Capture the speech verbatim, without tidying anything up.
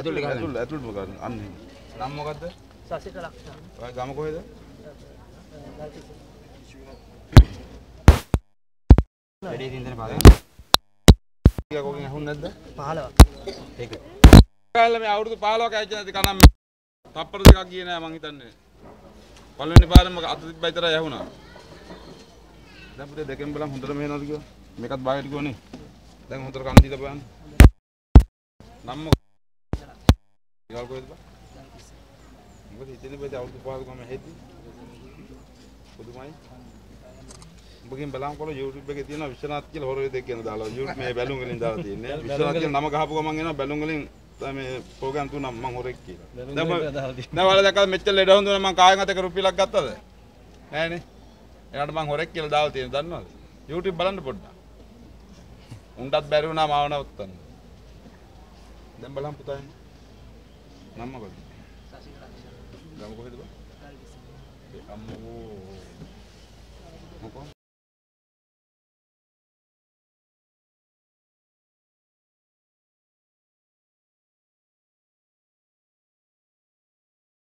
ඇතුළට ගහන්න. ඇතුළට ඇතුළටම ගන්න. අන්න එහෙම. නම් මොකද්ද? සසිත ලක්ෂණ. ඔය ගම කොහෙද? වැඩි දින්දර පාදේ. ටික කොගෙන් අහුන්නේ නැද්ද? පහළොව. ඒක. කාලේ මේ අවුරුදු පහළොවක ඇවිත් නැති කනම් තප්පර දෙකක් ගියේ නෑ මං හිතන්නේ. පළවෙනි පාරෙම අත තිබ්බ විතරයි ඇහුණා. දැන් පුතේ දෙකෙන් බලන් හොඳට මෙහෙනවද කිව්වා? මේකත් බාගෙට කිව්වනේ. දැන් හොඳට කන් දීලා බලන්න. නම් මොකක්ද? ඊගල් කොහෙද බා? මොකද හිතන්නේ බෑ අවුරුදු පහක මම හෙද්දි. පුදුමයි. උඹගෙන් බලන්කොල YouTube එකේ තියෙනවා විශ්වනාත් කියලා හොර දෙයක් කියන දාලා YouTube මේ බැලුම් වලින් දාලා තියෙන්නේ. විශ්වනාත් කියන නම ගහපු ගමන් එනවා බැලුම් වලින් මේ ප්‍රෝග්‍රෑම් තුනක් මම හොරෙක් කියලා. දැන් දැන් වල දැක්කද මෙච්චර ලෙඩ හොඳුන මම කායෙන් අතක රුපියලක් ගත්තද? නෑනේ. එයාට මම හොරෙක් කියලා දාලා තියෙන දන්නවද? YouTube බලන්න පොඩ්ඩක්. උන්ටත් බැරි වුණා මාව නවත්තන්න. දැන් බලන්න පුතා එන්න. නම මොකද? සසිත ලක්ෂණ. ගම කොහෙද බා? අම්මෝ. මොකෝ?